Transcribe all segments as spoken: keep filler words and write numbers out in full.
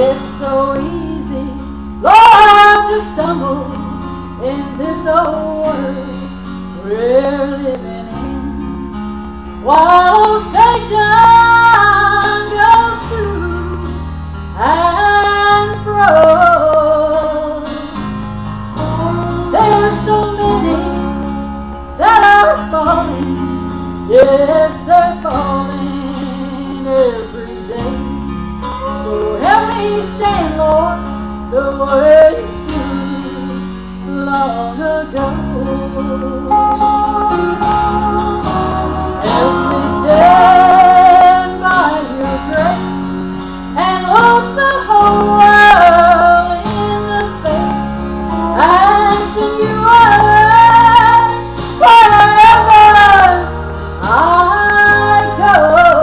It's so easy, Lord, to stumble in this old world we're living in, while Satan goes to and fro. There's so many that are falling, yes, they're falling every day. So help me stand, Lord, the way you stood long ago. Help me stand by your grace and look the whole world in the face and sing you a word wherever I go.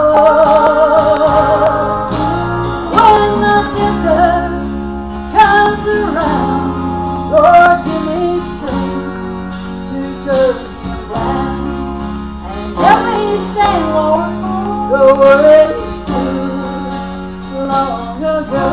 When the tempter comes around, Lord, give me strength to turn him down, and help me stand, Lord, the way you stood long ago.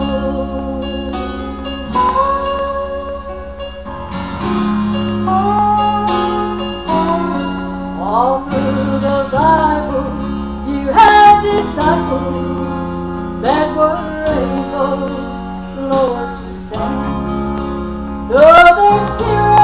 All through the Bible you had disciples that were able, Lord, to stand, though their spirit